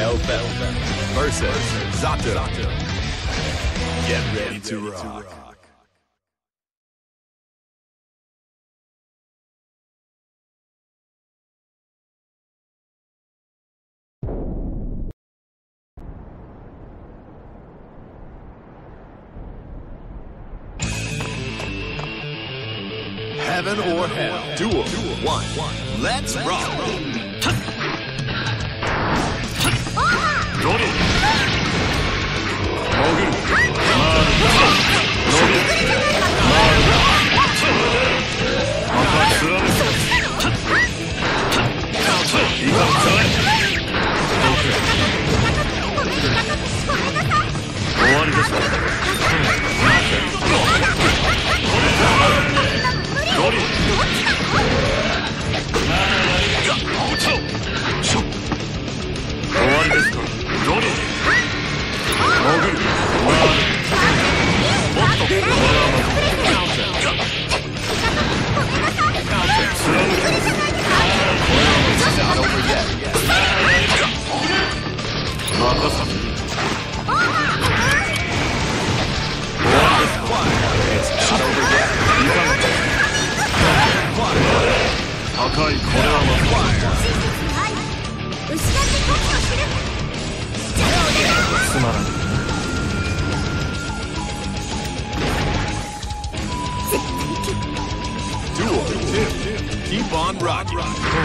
Elfel versus Zato. Get ready to rock. Heaven or Hell. Duel 1. Let's rock. Duel 2. Keep on rocking.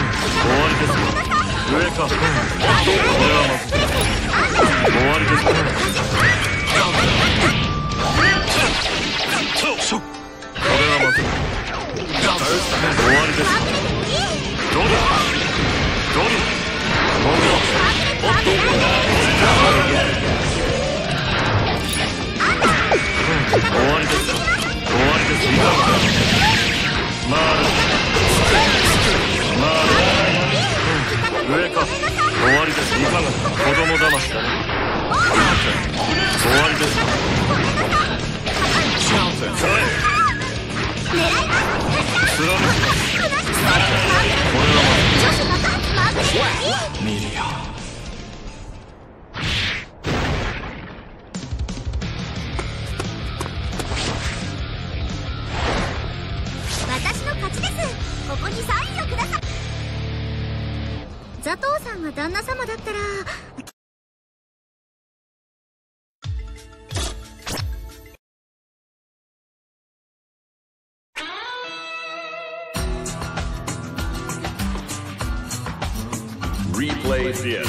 Replay theater.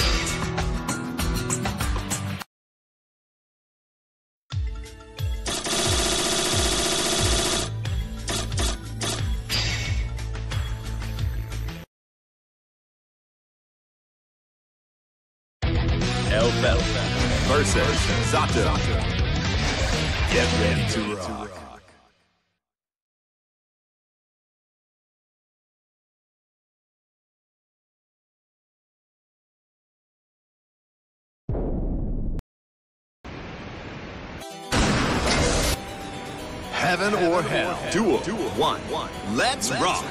Elfel versus Zato. Get ready to rock. Heaven or Hell. Duel 1. Let's rock.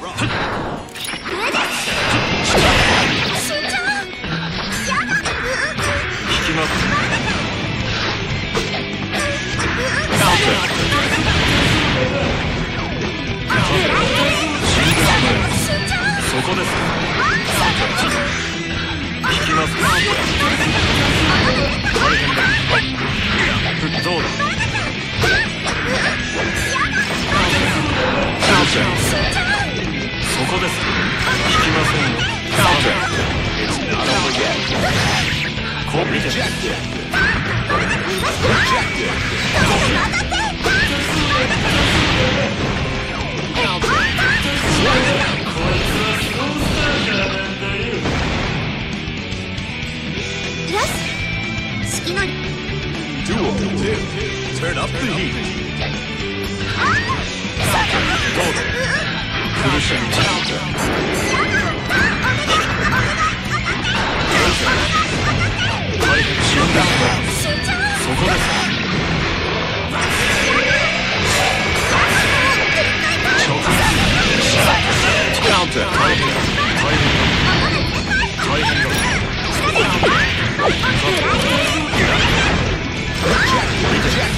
Duel 2. Turn up the heat. Counter.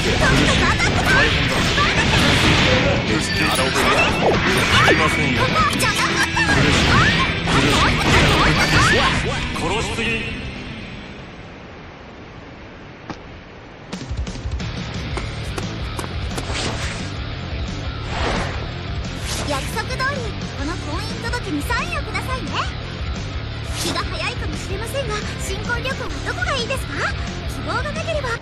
約束通りこの婚姻届にサインをくださいね。気が早いかもしれませんが、新婚旅行はどこがいいですか？希望がなければ。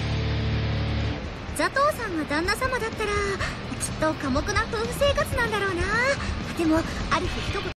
佐藤さんが旦那様だったらきっと寡黙な夫婦生活なんだろうな。でもある日一言